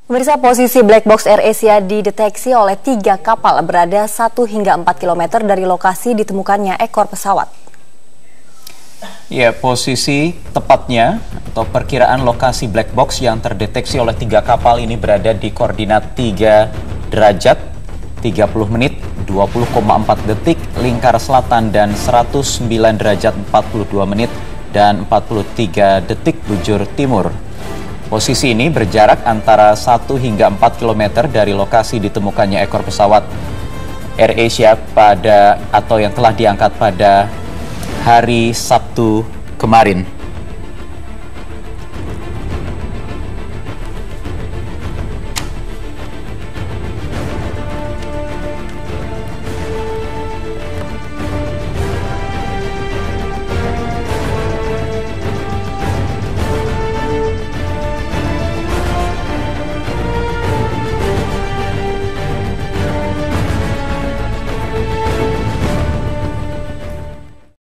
Pemirsa, posisi black box AirAsia dideteksi oleh 3 kapal berada 1 hingga 4 km dari lokasi ditemukannya ekor pesawat. Ya, posisi tepatnya atau perkiraan lokasi black box yang terdeteksi oleh 3 kapal ini berada di koordinat 3 derajat, 30 menit, 20,4 detik lingkar selatan dan 109 derajat 42 menit dan 43 detik bujur timur. Posisi ini berjarak antara 1 hingga 4 km dari lokasi ditemukannya ekor pesawat AirAsia yang telah diangkat pada hari Sabtu kemarin.